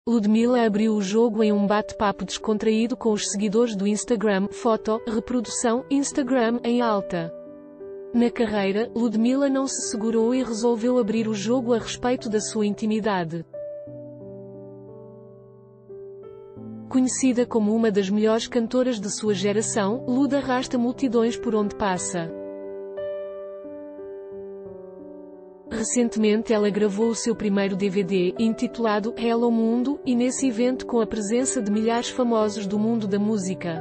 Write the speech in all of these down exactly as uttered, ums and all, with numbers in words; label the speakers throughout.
Speaker 1: Ludmilla abriu o jogo em um bate-papo descontraído com os seguidores do Instagram. Foto, reprodução, Instagram, em alta. Na carreira, Ludmilla não se segurou e resolveu abrir o jogo a respeito da sua intimidade. Conhecida como uma das melhores cantoras de sua geração, Lud arrasta multidões por onde passa. Recentemente ela gravou o seu primeiro D V D, intitulado Hello Mundo, e nesse evento com a presença de milhares famosos do mundo da música.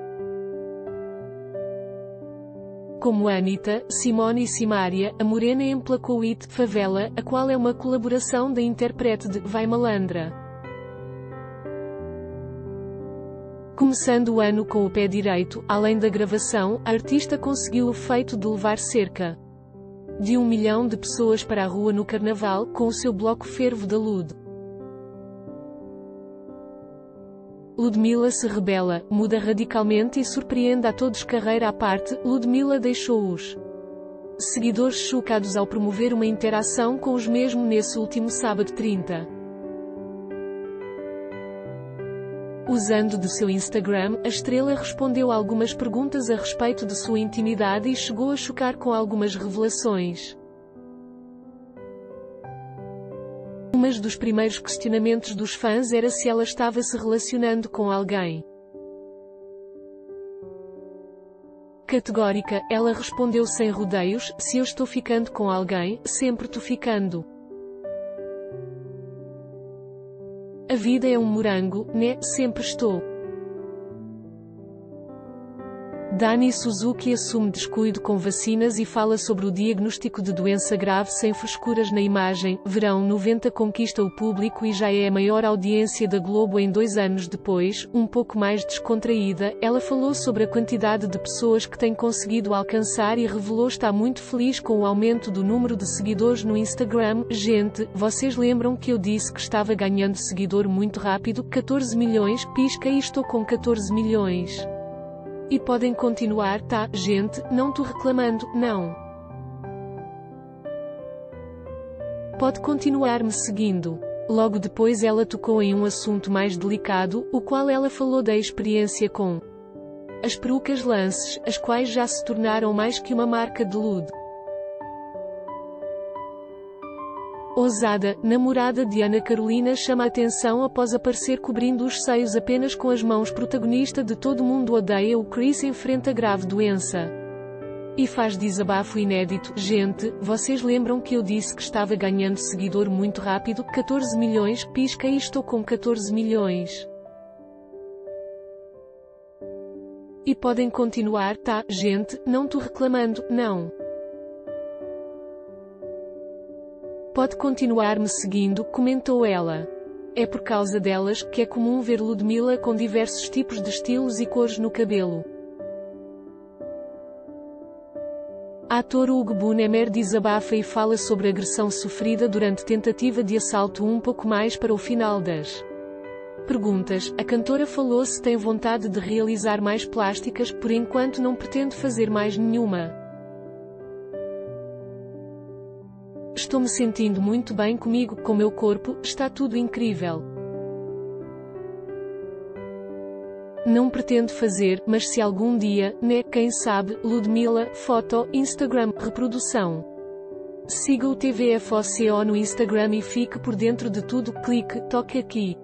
Speaker 1: Como Anitta, Simone e Simaria, a morena emplacou o hit Favela, a qual é uma colaboração da intérprete de Vai Malandra. Começando o ano com o pé direito, além da gravação, a artista conseguiu o feito de levar cerca de um milhão de pessoas para a rua no Carnaval, com o seu bloco Fervo da Lud. Ludmilla se rebela, muda radicalmente e surpreende a todos. Carreira à parte, Ludmilla deixou os seguidores chocados ao promover uma interação com os mesmos nesse último sábado trinta. Usando do seu Instagram, a estrela respondeu a algumas perguntas a respeito de sua intimidade e chegou a chocar com algumas revelações. Um dos primeiros questionamentos dos fãs era se ela estava se relacionando com alguém. Categórica, ela respondeu sem rodeios: se eu estou ficando com alguém, sempre tô ficando. A vida é um morango, né? Sempre estou. Dani Suzuki assume descuido com vacinas e fala sobre o diagnóstico de doença grave sem frescuras na imagem. Verão noventa conquista o público e já é a maior audiência da Globo em dois anos depois. Um pouco mais descontraída, ela falou sobre a quantidade de pessoas que tem conseguido alcançar e revelou estar muito feliz com o aumento do número de seguidores no Instagram. Gente, vocês lembram que eu disse que estava ganhando seguidor muito rápido? catorze milhões, pisca e estou com catorze milhões. E podem continuar, tá, gente, não tô reclamando, não. Pode continuar me seguindo. Logo depois ela tocou em um assunto mais delicado, o qual ela falou da experiência com as perucas lances, as quais já se tornaram mais que uma marca de Lud. Ousada, namorada de Ana Carolina chama a atenção após aparecer cobrindo os seios apenas com as mãos. Protagonista de Todo Mundo Odeia o Chris enfrenta grave doença e faz desabafo inédito. Gente, vocês lembram que eu disse que estava ganhando seguidor muito rápido? catorze milhões, pisca e estou com catorze milhões. E podem continuar, tá, gente, não tô reclamando, não. Pode continuar me seguindo, comentou ela. É por causa delas que é comum ver Ludmilla com diversos tipos de estilos e cores no cabelo. Ator Hugo Bunemer desabafa e fala sobre agressão sofrida durante tentativa de assalto. Um pouco mais para o final das perguntas, a cantora falou se tem vontade de realizar mais plásticas. Por enquanto não pretendo fazer mais nenhuma. Estou me sentindo muito bem comigo, com meu corpo, está tudo incrível. Não pretendo fazer, mas se algum dia, né, quem sabe. Ludmilla, foto, Instagram, reprodução. Siga o T V F O C O no Instagram e fique por dentro de tudo. Clique, toque aqui.